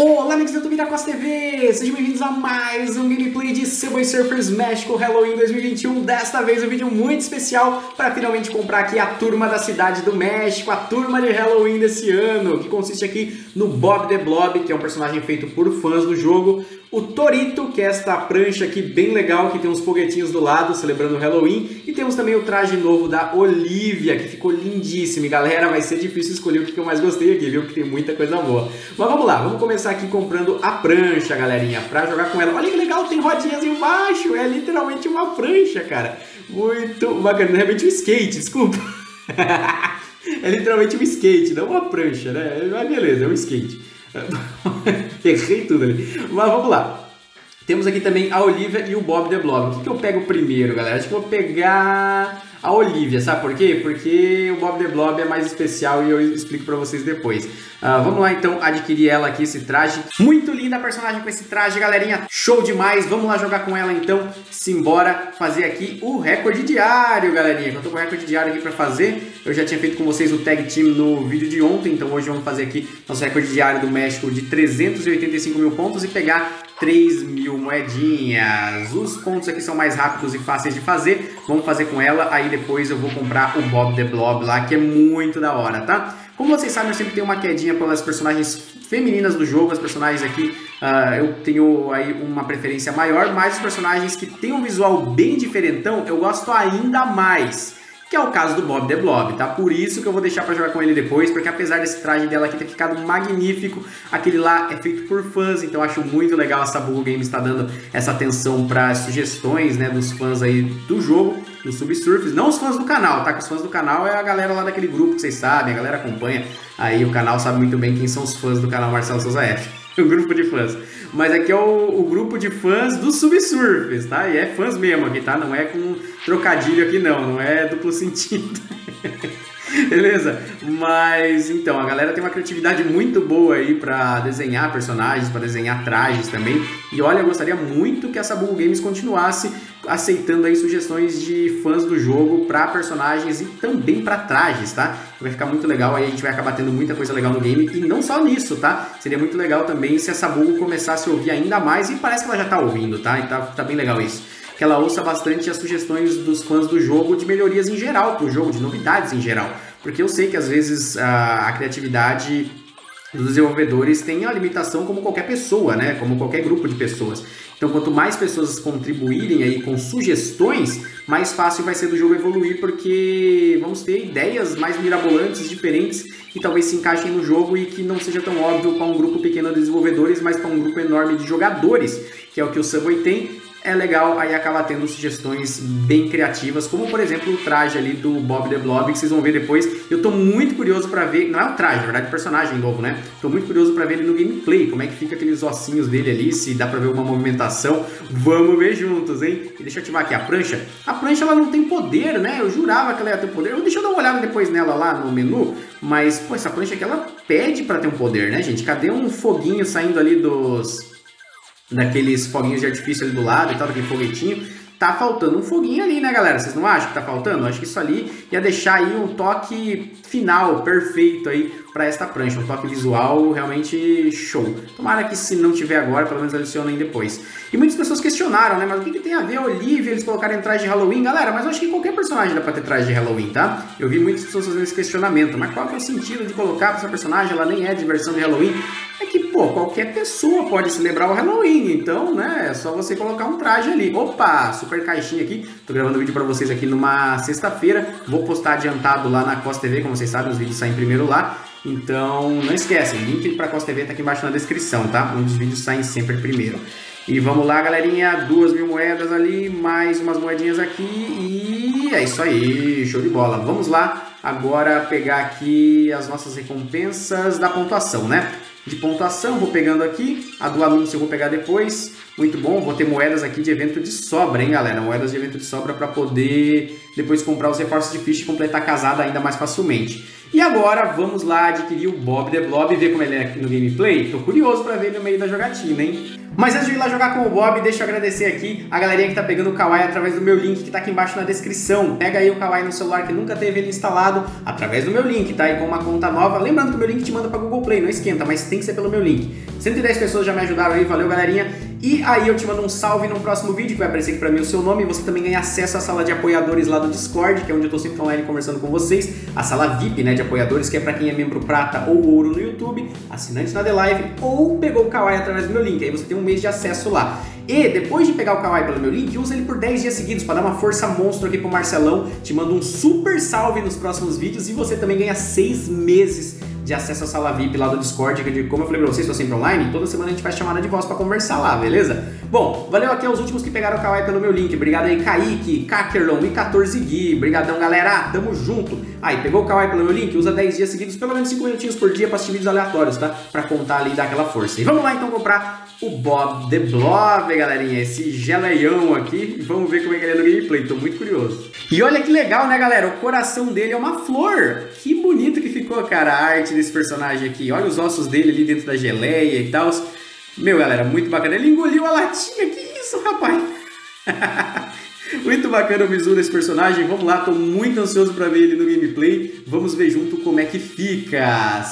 Olá, amigos do YouTube da Costa TV! Sejam bem-vindos a mais um gameplay de Subway Surfers México Halloween 2021. Desta vez um vídeo muito especial para finalmente comprar aqui a turma da Cidade do México, a turma de Halloween desse ano, que consiste aqui no Bob the Blob, que é um personagem feito por fãs do jogo, o Torito, que é esta prancha aqui bem legal, que tem uns foguetinhos do lado, celebrando o Halloween, e temos também o traje novo da Olivia, que ficou lindíssimo. E galera, vai ser difícil escolher o que eu mais gostei aqui, viu? Que tem muita coisa boa. Mas vamos lá, vamos começar aqui comprando a prancha, galerinha, pra jogar com ela. Olha que legal, tem rodinhas embaixo, é literalmente uma prancha, cara. Muito bacana, de repente um skate, desculpa. É literalmente um skate, não uma prancha, né? Mas beleza, é um skate. Errei tudo ali. Mas vamos lá. Temos aqui também a Olivia e o Bob the Blob. O que eu pego primeiro, galera? Acho que eu vou pegar a Olivia, sabe por quê? Porque o Bob the Blob é mais especial e eu explico pra vocês depois. Vamos lá então adquirir ela aqui, esse traje. Muito linda a personagem com esse traje, galerinha. Show demais. Vamos lá jogar com ela então. Simbora fazer aqui o recorde diário, galerinha. Eu tô com o recorde diário aqui pra fazer. Eu já tinha feito com vocês o tag team no vídeo de ontem. Então hoje vamos fazer aqui nosso recorde diário do México de 385 mil pontos e pegar 3 mil moedinhas. Os pontos aqui são mais rápidos e fáceis de fazer. Vamos fazer com ela, aí depois eu vou comprar o Bob the Blob lá, que é muito da hora, tá? Como vocês sabem, eu sempre tenho uma quedinha pelas personagens femininas do jogo. As personagens aqui, eu tenho aí uma preferência maior, mas os personagens que tem um visual bem diferentão, eu gosto ainda mais. Que é o caso do Bob the Blob, tá? Por isso que eu vou deixar pra jogar com ele depois, porque apesar desse traje dela aqui ter ficado magnífico, aquele lá é feito por fãs, então eu acho muito legal essa Bull Games está dando essa atenção para sugestões, né, dos fãs aí do jogo, do Subsurfers, não os fãs do canal, tá? Que os fãs do canal é a galera lá daquele grupo que vocês sabem, a galera acompanha, aí o canal sabe muito bem quem são os fãs do canal Marcelo Souza F, o grupo de fãs. Mas aqui é o grupo de fãs do Subsurfers, tá? E é fãs mesmo aqui, tá? Não é com trocadilho aqui não é duplo sentido. Beleza? Mas então, a galera tem uma criatividade muito boa aí pra desenhar personagens, pra desenhar trajes também. E olha, eu gostaria muito que essa Bull Games continuasse aceitando aí sugestões de fãs do jogo pra personagens e também pra trajes, tá? Vai ficar muito legal, aí a gente vai acabar tendo muita coisa legal no game. E não só nisso, tá? Seria muito legal também se essa Bull começasse a ouvir ainda mais, e parece que ela já tá ouvindo, tá? E tá bem legal isso. Que ela ouça bastante as sugestões dos fãs do jogo de melhorias em geral pro jogo, de novidades em geral. Porque eu sei que às vezes a criatividade dos desenvolvedores tem a limitação como qualquer pessoa, né? Como qualquer grupo de pessoas. Então quanto mais pessoas contribuírem aí com sugestões, mais fácil vai ser do jogo evoluir, porque vamos ter ideias mais mirabolantes, diferentes, que talvez se encaixem no jogo e que não seja tão óbvio para um grupo pequeno de desenvolvedores, mas para um grupo enorme de jogadores, que é o que o Subway tem. É legal, aí acaba tendo sugestões bem criativas, como por exemplo o traje ali do Bob the Blob, que vocês vão ver depois. Eu tô muito curioso pra ver, não é o traje, na verdade, o personagem novo, né? Tô muito curioso pra ver ele no gameplay, como é que fica aqueles ossinhos dele ali, se dá pra ver uma movimentação. Vamos ver juntos, hein? E deixa eu ativar aqui a prancha. A prancha, ela não tem poder, né? Eu jurava que ela ia ter poder. Deixa eu dar uma olhada depois nela lá no menu, mas, pô, essa prancha aqui, ela pede pra ter um poder, né, gente? Cadê um foguinho saindo ali daqueles foguinhos de artifício ali do lado e tal, daquele foguetinho? Tá faltando um foguinho ali, né, galera? Vocês não acham que tá faltando? Eu acho que isso ali ia deixar aí um toque final, perfeito aí pra esta prancha. Um toque visual realmente show. Tomara que se não tiver agora, pelo menos adicionem depois. E muitas pessoas questionaram, né? Mas o que tem a ver a Olivia, eles colocarem traje de Halloween? Galera, mas eu acho que qualquer personagem dá pra ter traje de Halloween, tá? Eu vi muitas pessoas fazendo esse questionamento. Mas qual que é o sentido de colocar pra essa personagem? Ela nem é de versão de Halloween. É que, pô, qualquer pessoa pode celebrar o Halloween, então, né, é só você colocar um traje ali. Opa, super caixinha aqui, tô gravando vídeo pra vocês aqui numa sexta-feira, vou postar adiantado lá na Costa TV, como vocês sabem, os vídeos saem primeiro lá, então não esquecem, link pra Costa TV tá aqui embaixo na descrição, tá? Um dos vídeos saem sempre primeiro. E vamos lá, galerinha, 2 mil moedas ali, mais umas moedinhas aqui e é isso aí, show de bola. Vamos lá agora pegar aqui as nossas recompensas da pontuação, né? De pontuação, vou pegando aqui, a do anúncio eu vou pegar depois, muito bom, vou ter moedas aqui de evento de sobra, hein, galera, moedas de evento de sobra para poder depois comprar os reforços de ficha e completar a casada ainda mais facilmente. E agora vamos lá adquirir o Bob the Blob e ver como ele é aqui no gameplay. Tô curioso para ver ele no meio da jogatina, hein? Mas antes de ir lá jogar com o Bob, deixa eu agradecer aqui a galerinha que tá pegando o Kawaii através do meu link que tá aqui embaixo na descrição. Pega aí o Kawaii no celular que nunca teve ele instalado através do meu link, tá? E com uma conta nova. Lembrando que o meu link te manda pra Google Play, não esquenta, mas tem que ser pelo meu link. 110 pessoas já me ajudaram aí, valeu galerinha. E aí eu te mando um salve no próximo vídeo, que vai aparecer aqui pra mim o seu nome, e você também ganha acesso à sala de apoiadores lá do Discord, que é onde eu tô sempre online conversando com vocês, a sala VIP, né, de apoiadores, que é pra quem é membro prata ou ouro no YouTube, assinantes na The Live, ou pegou o Kawaii através do meu link, aí você tem um mês de acesso lá. E depois de pegar o Kawaii pelo meu link, usa ele por 10 dias seguidos para dar uma força monstro aqui pro Marcelão. Te mando um super salve nos próximos vídeos e você também ganha 6 meses de acesso à sala VIP lá do Discord, que como eu falei pra vocês, estou sempre online, toda semana a gente faz chamada de voz pra conversar lá, beleza? Bom, valeu aqui aos últimos que pegaram o Kawaii pelo meu link, obrigado aí Kaique, Kakerlon e 14 Gui, brigadão galera, tamo junto! Aí, pegou o Kawaii pelo meu link, usa 10 dias seguidos, pelo menos 5 minutinhos por dia pra assistir vídeos aleatórios, tá? Pra contar ali e dar aquela força. E vamos lá então comprar o Bob the Blob, galerinha, esse geleião aqui, e vamos ver como é que ele é no gameplay, tô muito curioso. E olha que legal, né galera, o coração dele é uma flor, que bonito que ficou, cara, a arte desse personagem aqui, olha os ossos dele ali dentro da geleia e tal. Meu galera, muito bacana, ele engoliu a latinha, que isso rapaz. Muito bacana o visual desse personagem, vamos lá, tô muito ansioso pra ver ele no gameplay, vamos ver junto como é que fica,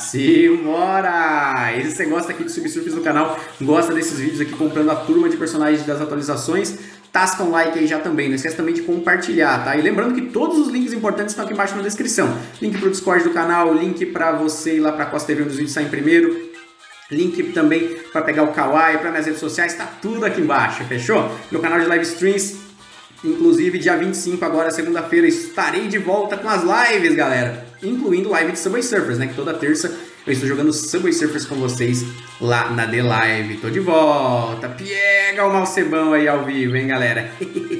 simbora! E se você gosta aqui do Subsurfers do canal, gosta desses vídeos aqui comprando a turma de personagens das atualizações, tasca um like aí já também, não esquece também de compartilhar, tá? E lembrando que todos os links importantes estão aqui embaixo na descrição, link pro Discord do canal, link pra você ir lá pra Costa TV onde os vídeos saem primeiro, link também pra pegar o Kawaii, pra minhas redes sociais, tá tudo aqui embaixo, fechou? Meu canal de live streams. Inclusive, dia 25, agora, segunda-feira, estarei de volta com as lives, galera. Incluindo live de Subway Surfers, né? Que toda terça eu estou jogando Subway Surfers com vocês lá na The Live. Tô de volta. Pega o Malcebão aí ao vivo, hein, galera?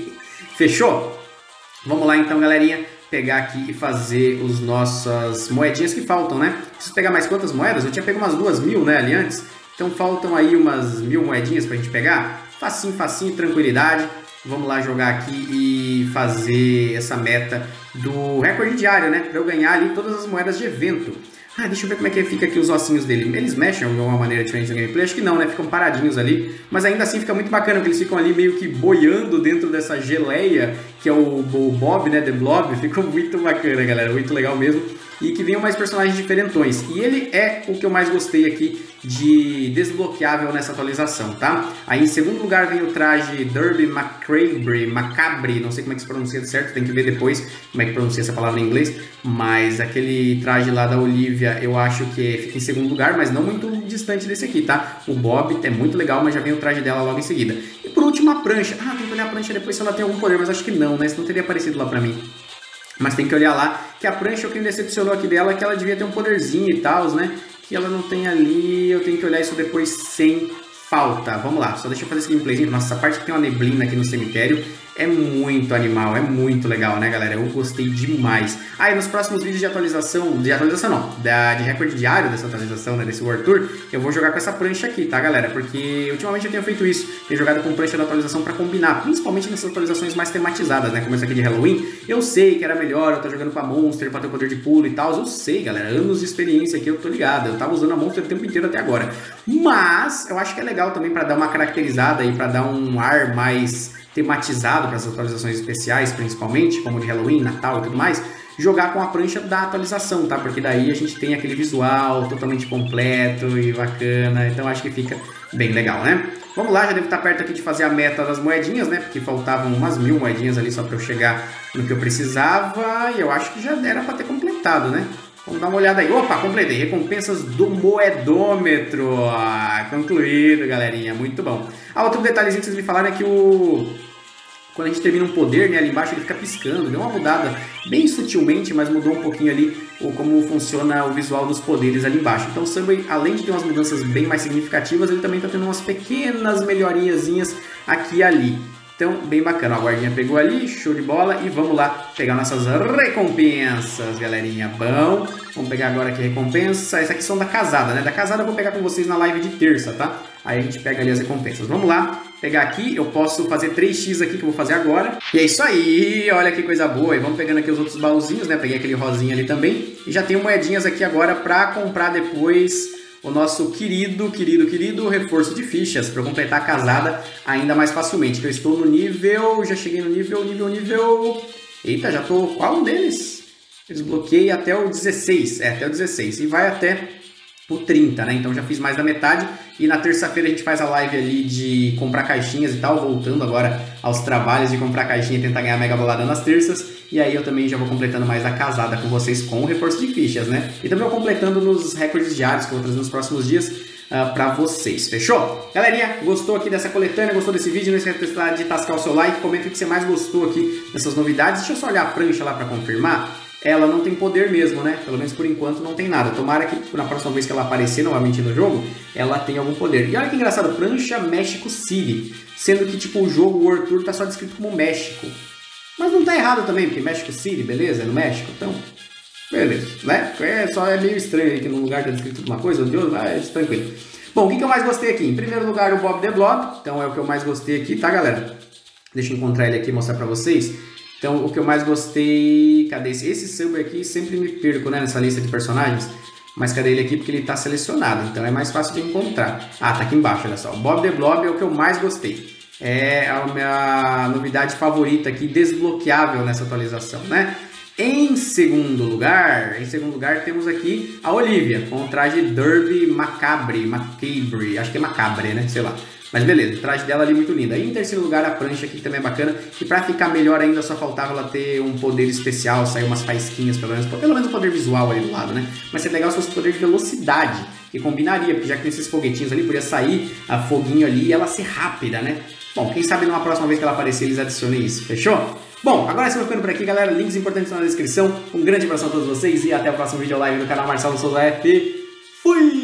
Fechou? Vamos lá, então, galerinha. Pegar aqui e fazer as nossas moedinhas que faltam, né? Preciso pegar mais quantas moedas? Eu tinha pego umas 2.000, né, ali antes. Então, faltam aí umas 1.000 moedinhas pra gente pegar. Facinho, facinho, tranquilidade. Vamos lá jogar aqui e fazer essa meta do recorde diário, né? Pra eu ganhar ali todas as moedas de evento. Ah, deixa eu ver como é que fica aqui os ossinhos dele. Eles mexem de uma maneira diferente no gameplay? Acho que não, né? Ficam paradinhos ali. Mas ainda assim fica muito bacana, porque eles ficam ali meio que boiando dentro dessa geleia, que é o Bob, né? The Blob. Ficou muito bacana, galera. Muito legal mesmo. E que venham mais personagens diferentões. E ele é o que eu mais gostei aqui de desbloqueável nessa atualização, tá? Aí em segundo lugar vem o traje Derby Macabre, não sei como é que se pronuncia certo, tem que ver depois como é que pronuncia essa palavra em inglês, mas aquele traje lá da Olivia eu acho que fica em segundo lugar, mas não muito distante desse aqui, tá? O Bob é muito legal, mas já vem o traje dela logo em seguida. E por último a prancha. Ah, tem que olhar a prancha depois se ela tem algum poder, mas acho que não, né? Senão teria aparecido lá pra mim. Mas tem que olhar lá, que a prancha, o que me decepcionou aqui dela é que ela devia ter um poderzinho e tal, né? Que ela não tem ali, eu tenho que olhar isso depois sem falta. Vamos lá, só deixa eu fazer esse gameplayzinho. Nossa, essa parte que tem uma neblina aqui no cemitério é muito animal, é muito legal, né, galera? Eu gostei demais. Ah, e nos próximos vídeos de atualização não, de recorde diário dessa atualização, né, desse World Tour, eu vou jogar com essa prancha aqui, tá, galera? Porque ultimamente eu tenho feito isso, tenho jogado com prancha da atualização pra combinar, principalmente nessas atualizações mais tematizadas, né, como essa aqui de Halloween. Eu sei que era melhor eu estar jogando com a Monster pra ter o poder de pulo e tal, eu sei, galera, anos de experiência aqui, eu tô ligado, eu tava usando a Monster o tempo inteiro até agora. Mas eu acho que é legal também pra dar uma caracterizada e pra dar um ar mais tematizado para as atualizações especiais, principalmente, como de Halloween, Natal e tudo mais, jogar com a prancha da atualização, tá? Porque daí a gente tem aquele visual totalmente completo e bacana, então acho que fica bem legal, né? Vamos lá, já devo estar perto aqui de fazer a meta das moedinhas, né? Porque faltavam umas 1.000 moedinhas ali só para eu chegar no que eu precisava, e eu acho que já era para ter completado, né? Vamos dar uma olhada aí. Opa, completei. Recompensas do moedômetro. Ah, concluído, galerinha. Muito bom. Ah, outro detalhezinho que vocês me falaram é que quando a gente termina um poder, né, ali embaixo ele fica piscando. Deu uma mudada bem sutilmente, mas mudou um pouquinho ali como funciona o visual dos poderes ali embaixo. Então o Subway, além de ter umas mudanças bem mais significativas, ele também está tendo umas pequenas melhorinhazinhas aqui e ali. Então, bem bacana. A guardinha pegou ali, show de bola. E vamos lá pegar nossas recompensas, galerinha. Bom, vamos pegar agora aqui a recompensa. Essas aqui são da casada, né? Da casada eu vou pegar com vocês na live de terça, tá? Aí a gente pega ali as recompensas. Vamos lá, pegar aqui. Eu posso fazer 3x aqui que eu vou fazer agora. E é isso aí, olha que coisa boa. E vamos pegando aqui os outros baúzinhos, né? Peguei aquele rosinha ali também. E já tenho moedinhas aqui agora pra comprar depois o nosso querido reforço de fichas para completar a casada ainda mais facilmente. Que eu estou no nível, já cheguei no nível... Eita, já tô... Qual um deles? Eu desbloqueei até o 16, até o 16. E vai até o 30, né? Então já fiz mais da metade e na terça-feira a gente faz a live ali de comprar caixinhas e tal, voltando agora aos trabalhos de comprar caixinha e tentar ganhar mega bolada nas terças. E aí eu também já vou completando mais a casada com vocês com o reforço de fichas, né? E também vou completando nos recordes diários que eu vou trazer nos próximos dias pra vocês, fechou? Galerinha, gostou aqui dessa coletânea, gostou desse vídeo? Não esqueça de tascar o seu like, comenta o que você mais gostou aqui dessas novidades. Deixa eu só olhar a prancha lá pra confirmar. Ela não tem poder mesmo, né? Pelo menos por enquanto não tem nada. Tomara que na próxima vez que ela aparecer novamente no jogo, ela tenha algum poder. E olha que engraçado, prancha México City. Sendo que tipo o jogo, o World Tour tá só descrito como México. Mas não tá errado também, porque México City, beleza? É no México, então... beleza, né? Só é meio estranho aí que num lugar tá descrito uma coisa, de outro, mas tranquilo. Bom, o que eu mais gostei aqui? Em primeiro lugar, o Bob the Blob. Então é o que eu mais gostei aqui, tá, galera? Deixa eu encontrar ele aqui e mostrar pra vocês. Então, o que eu mais gostei... cadê esse? Esse sub aqui sempre me perco, né, nessa lista de personagens. Mas cadê ele aqui? Porque ele tá selecionado, então é mais fácil de encontrar. Ah, tá aqui embaixo, olha só. O Bob the Blob é o que eu mais gostei. É a minha novidade favorita aqui, desbloqueável nessa atualização, né? Em segundo lugar temos aqui a Olivia, com o traje Derby Macabre, acho que é Macabre, né? Sei lá. Mas beleza, o traje dela ali muito lindo. Aí em terceiro lugar a prancha aqui que também é bacana. E pra ficar melhor ainda só faltava ela ter um poder especial, sair umas faísquinhas pelo menos um poder visual ali do lado, né? Mas seria legal se fosse poder de velocidade, que combinaria, porque já que tem esses foguetinhos ali, podia sair a foguinho ali e ela ser rápida, né? Bom, quem sabe numa próxima vez que ela aparecer eles adicionem isso, fechou? Bom, agora sim eu vou ficando por aqui, galera. Links importantes na descrição. Um grande abraço a todos vocês e até o próximo vídeo live no canal Marcelo Souza F. Fui!